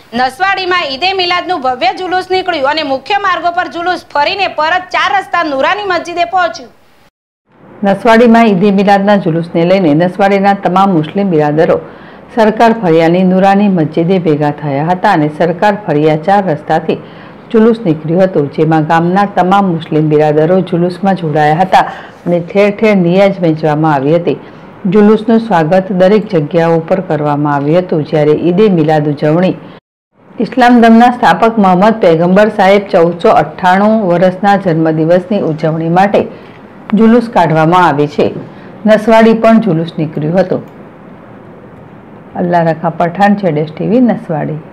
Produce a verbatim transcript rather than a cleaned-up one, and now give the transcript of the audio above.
નસવાડીમાં ઈદે મિલાદનું ભવ્ય જુલુસ નીકળ્યું અને મુખ્ય માર્ગો પર જુલુસ ફરીને પરત ચાર રસ્તા નુરાની મસ્જિદે પહોંચ્યું। નસવાડીમાં ઈદે મિલાદના જુલુસને લઈને નસવાડીના તમામ મુસ્લિમ બિરાદરો સરકાર ફળિયાની નુરાની મસ્જિદે ભેગા થયા હતા અને સરકાર ફળિયા ચાર રસ્તાથી જુલુસ નીકળ્યું હતું, જેમાં ગામના તમામ મુસ્લિમ બિરાદરો જુલુસમાં જોડાયા હતા અને ઠેર ઠેર નિયાજ વહેંચવામાં આવી હતી। જુલુસનું સ્વાગત દરેક જગ્યાઓ પર કરવામાં આવ્યું હતું, જ્યારે ઈદે મિલાદ ઉજવણી ઇસ્લામ ધર્મના સ્થાપક મોહમ્મદ પૈગંબર સાહેબ ચૌદસો અઠ્ઠાણું વર્ષના જન્મદિવસની ઉજવણી માટે જુલુસ કાઢવામાં આવે છે। નસવાડી પણ જુલુસ નીકળ્યું હતું। અલ્લાહ રખા પઠાણ, જેડેશ ટીવી, નસવાડી।